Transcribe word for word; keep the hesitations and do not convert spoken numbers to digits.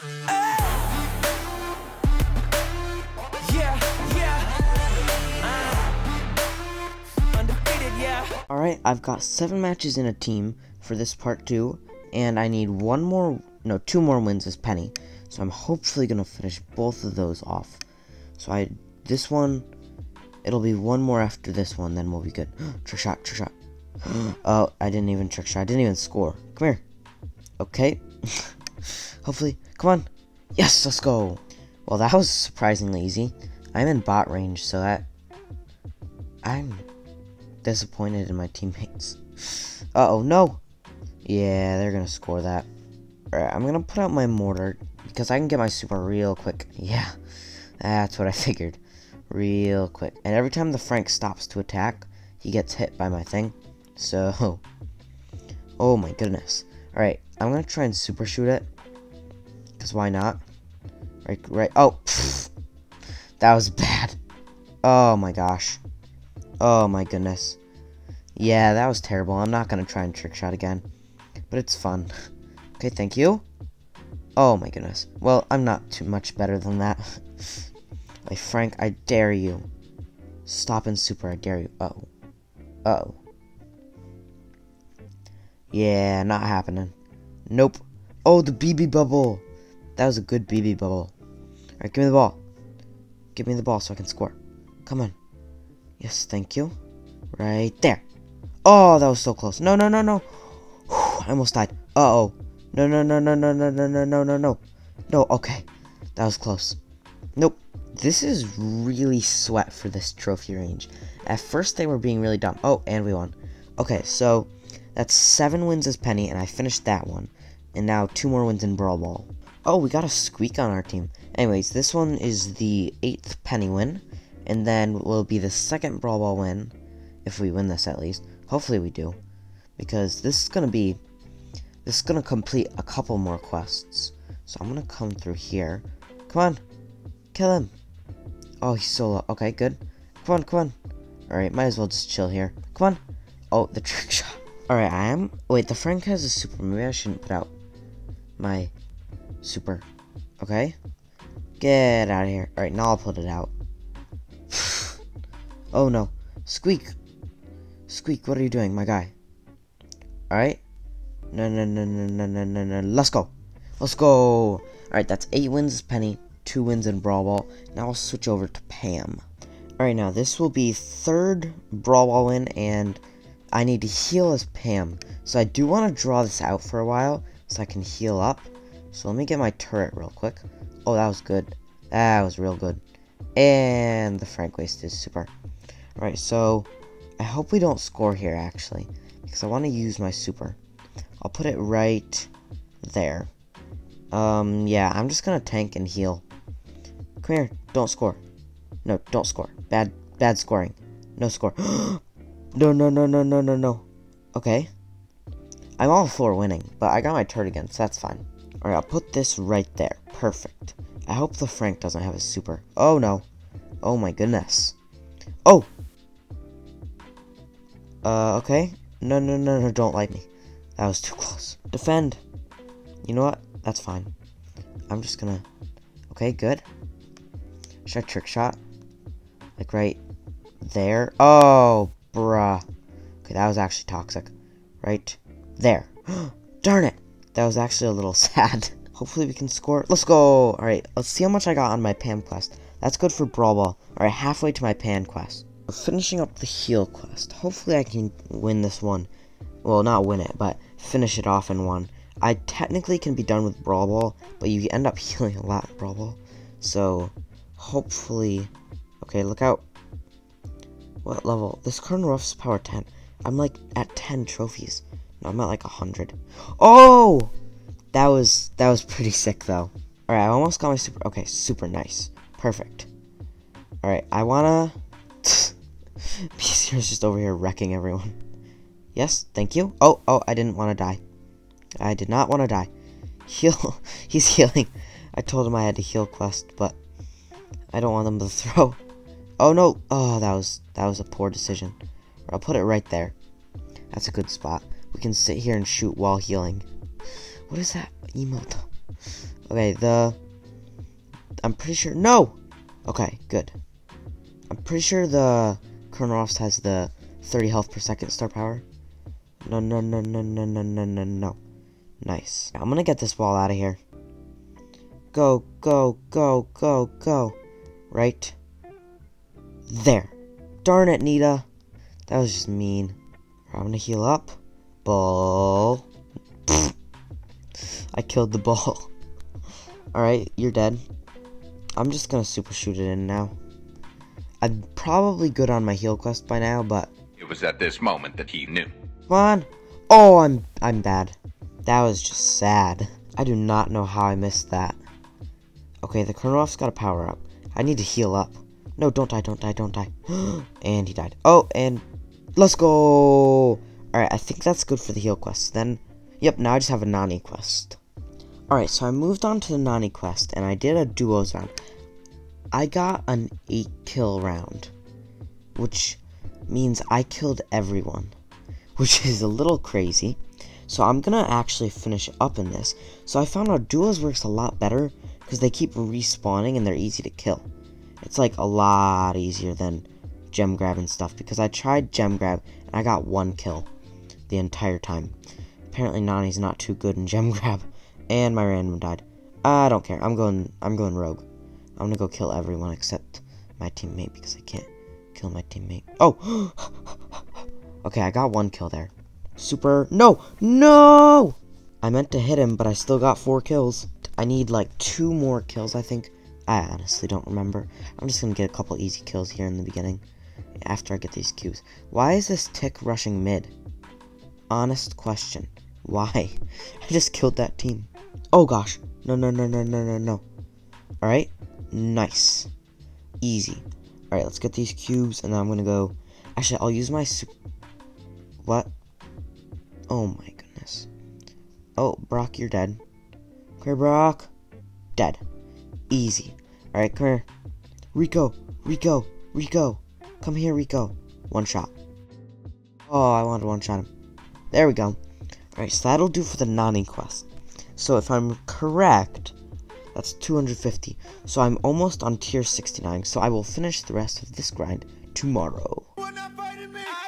Yeah, yeah. Uh, undefeated, yeah. Alright, I've got seven matches in a team for this part two, and I need one more, no, two more wins as Penny. So I'm hopefully going to finish both of those off. So I, this one, it'll be one more after this one, then we'll be good. Trick shot, trick shot. Oh, I didn't even trick shot, I didn't even score. Come here. Okay. Hopefully, come on. Yes, let's go. Well, that was surprisingly easy. I'm in bot range, so that, I'm disappointed in my teammates. Uh-oh, no. Yeah, they're gonna score that. Alright, I'm gonna put out my mortar, because I can get my super real quick. Yeah, that's what I figured. Real quick. And every time the Frank stops to attack, he gets hit by my thing. So, oh my goodness. Alright, I'm gonna try and super shoot it. Because why not? Right, right. Oh, pfft. That was bad. Oh my gosh. Oh my goodness. Yeah, that was terrible. I'm not gonna try and trick shot again. But it's fun. Okay, thank you. Oh my goodness. Well, I'm not too much better than that. Like, Frank, I dare you. Stop and super, I dare you. Uh oh. Uh oh. Yeah, not happening. Nope. Oh, the B B bubble. That was a good B B bubble. Alright, give me the ball. Give me the ball so I can score. Come on. Yes, thank you. Right there. Oh, that was so close. No, no, no, no. Whew, I almost died. Uh-oh. No, no, no, no, no, no, no, no, no, no, no. No, okay. That was close. Nope. This is really sweat for this trophy range. At first, they were being really dumb. Oh, and we won. Okay, so that's seven wins as Penny, and I finished that one. And now two more wins in Brawl Ball. Oh, we got a squeak on our team. Anyways, this one is the eighth Penny win. And then will be the second Brawl Ball win. If we win this, at least. Hopefully we do. Because this is going to be... This is going to complete a couple more quests. So I'm going to come through here. Come on. Kill him. Oh, he's so low. Okay, good. Come on, come on. Alright, might as well just chill here. Come on. Oh, the trick shot. Alright, I am... Wait, the Frank has a super. Maybe I shouldn't put out my super. Okay. Get out of here. Alright, now I'll put it out. Oh, no. Squeak. Squeak, what are you doing, my guy? Alright. No, no, no, no, no, no, no, no. Let's go. Let's go. Alright, that's eight wins as Penny, two wins in Brawl Ball. Now I'll switch over to Pam. Alright, now this will be third Brawl Ball win, and I need to heal as Pam. So I do want to draw this out for a while, so I can heal up. So let me get my turret real quick. Oh, that was good. That was real good. And the Frank wasted super. Alright, so I hope we don't score here, actually, because I want to use my super. I'll put it right there. Um, yeah, I'm just gonna tank and heal. Come here, don't score. No, don't score. Bad, bad scoring. No score. No, no, no, no, no, no, no. Okay. I'm all for winning, but I got my turret again, so that's fine. Alright, I'll put this right there. Perfect. I hope the Frank doesn't have a super. Oh, no. Oh, my goodness. Oh! Uh, okay. No, no, no, no, don't light me. That was too close. Defend. You know what? That's fine. I'm just gonna... Okay, good. Should I trick shot? Like right there? Oh, bruh. Okay, that was actually toxic. Right there. Darn it. That was actually a little sad. Hopefully we can score. Let's go. Alright, let's see how much I got on my Pam quest. That's good for Brawl Ball. Alright, halfway to my Pan quest. Finishing up the heal quest. Hopefully I can win this one. Well, not win it, but finish it off in one. I technically can be done with Brawl Ball, but you end up healing a lot in Brawl Ball. So, hopefully... Okay, look out. What level? This Colonel Ruff's power ten. I'm like at ten trophies. No, I'm at like one hundred. Oh! That was, that was pretty sick, though. Alright, I almost got my super... Okay, super nice. Perfect. Alright, I wanna... P C is just over here wrecking everyone. Yes, thank you. Oh, oh, I didn't want to die. I did not want to die. Heal. He's healing. I told him I had to heal quest, but I don't want them to throw. Oh, no. Oh, that was, that was a poor decision. I'll put it right there. That's a good spot. We can sit here and shoot while healing. What is that emote? Okay, the... I'm pretty sure... No! Okay, good. I'm pretty sure the Colonel has the thirty health per second star power. No, no, no, no, no, no, no, no, no. Nice. I'm gonna get this ball out of here. Go, go, go, go, go. Right there. Darn it, Nita. That was just mean. I'm gonna heal up. Ball. I killed the ball. Alright, you're dead. I'm just gonna super shoot it in now. I'm probably good on my heal quest by now, but... It was at this moment that he knew. Come on. Oh, I'm I'm bad. That was just sad. I do not know how I missed that. Okay, the Colonel's got a power up. I need to heal up. No, don't die, don't die, don't die. And he died. Oh, and let's go. Alright, I think that's good for the heal quest. Then, yep, now I just have a Nani quest. Alright, so I moved on to the Nani quest, and I did a duos round. I got an eight kill round, which means I killed everyone, which is a little crazy. So I'm gonna actually finish up in this. So I found out duos works a lot better because they keep respawning and they're easy to kill. It's like a lot easier than gem grab and stuff, because I tried gem grab and I got one kill the entire time. Apparently Nani's not too good in gem grab, and my random died. I don't care. I'm going. I'm going rogue. I'm gonna go kill everyone except my teammate because I can't kill my teammate. Oh! Okay, I got one kill there. Super. No! No! I meant to hit him, but I still got four kills. I need like two more kills, I think. I honestly don't remember. I'm just gonna get a couple easy kills here in the beginning after I get these cubes. Why is this tick rushing mid? Honest question. Why? I just killed that team. Oh gosh. No, no, no, no, no, no, no. Alright. Nice. Easy. Alright, let's get these cubes, and then I'm gonna go... Actually, I'll use my... Su what? Oh my goodness. Oh, Brock, you're dead. Okay, Brock. Dead. Easy. Alright, come here. Rico. Rico. Rico. Come here, Rico. One shot. Oh, I wanted to one shot him. There we go. Alright, so that'll do for the Nani quest. So if I'm correct... That's two hundred fifty. So I'm almost on tier sixty-nine. So I will finish the rest of this grind tomorrow. You are not fighting me.